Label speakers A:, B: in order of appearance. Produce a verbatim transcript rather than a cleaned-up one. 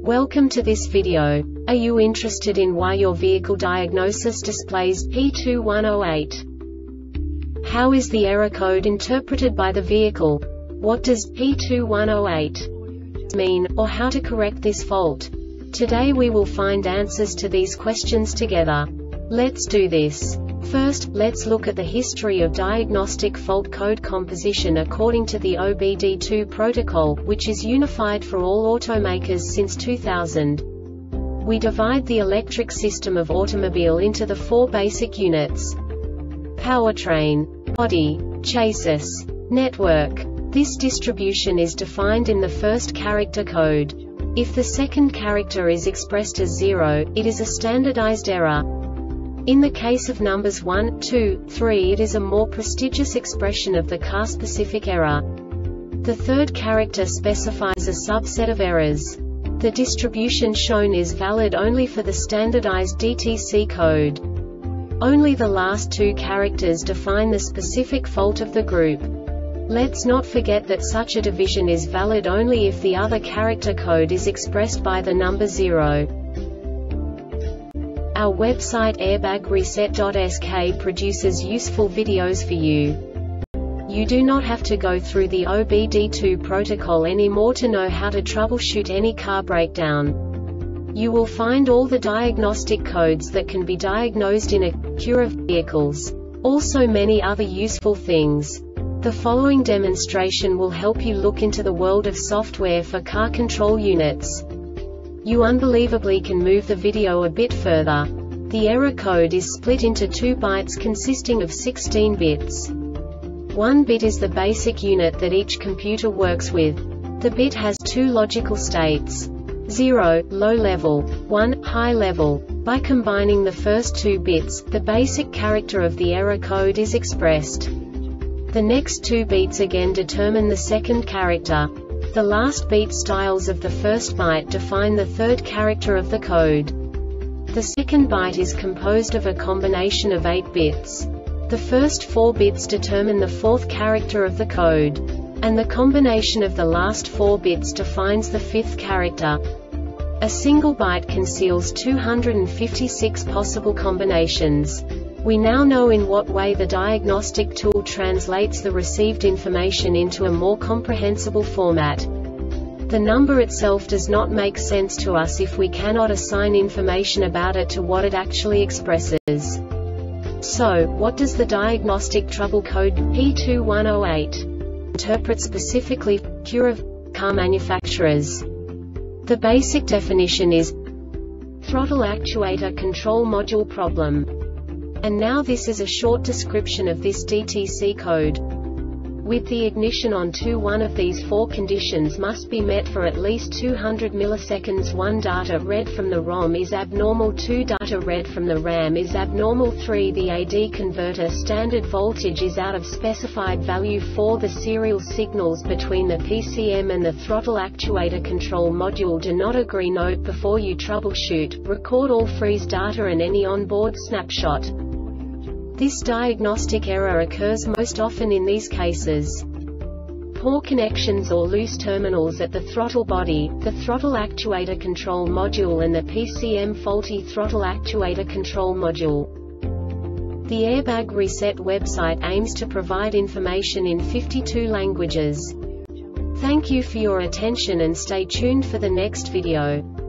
A: Welcome to this video. Are you interested in why your vehicle diagnosis displays P two one zero eight? How is the error code interpreted by the vehicle? What does P two one zero eight mean, or how to correct this fault? Today we will find answers to these questions together. Let's do this. First, let's look at the history of diagnostic fault code composition according to the O B D two protocol, which is unified for all automakers since two thousand. We divide the electric system of automobile into the four basic units: powertrain, body, chassis, network. This distribution is defined in the first character code. If the second character is expressed as zero, it is a standardized error. In the case of numbers one, two, three, it is a more prestigious expression of the car-specific error. The third character specifies a subset of errors. The distribution shown is valid only for the standardized D T C code. Only the last two characters define the specific fault of the group. Let's not forget that such a division is valid only if the other character code is expressed by the number zero. Our website airbag reset dot S K produces useful videos for you. You do not have to go through the O B D two protocol anymore to know how to troubleshoot any car breakdown. You will find all the diagnostic codes that can be diagnosed in Acura vehicles. Also many other useful things. The following demonstration will help you look into the world of software for car control units. You unbelievably can move the video a bit further. The error code is split into two bytes consisting of sixteen bits. One bit is the basic unit that each computer works with. The bit has two logical states: zero, low level, one, high level. By combining the first two bits, the basic character of the error code is expressed. The next two beats again determine the second character. The last beat styles of the first byte define the third character of the code. The second byte is composed of a combination of eight bits. The first four bits determine the fourth character of the code. And the combination of the last four bits defines the fifth character. A single byte conceals two hundred fifty-six possible combinations. We now know in what way the diagnostic tool translates the received information into a more comprehensible format. The number itself does not make sense to us if we cannot assign information about it to what it actually expresses. So, what does the diagnostic trouble code P two one zero eight interpret specifically for Acura car manufacturers? The basic definition is throttle actuator control module problem. And now this is a short description of this D T C code. With the ignition on two, one of these four conditions must be met for at least two hundred milliseconds. one Data read from the ROM is abnormal. two Data read from the RAM is abnormal. three The A D converter standard voltage is out of specified value. four The serial signals between the P C M and the throttle actuator control module do not agree. Note before you troubleshoot, record all freeze data and any onboard snapshot. This diagnostic error occurs most often in these cases: poor connections or loose terminals at the throttle body, the throttle actuator control module and the P C M, faulty throttle actuator control module. The Airbag Reset website aims to provide information in fifty-two languages. Thank you for your attention and stay tuned for the next video.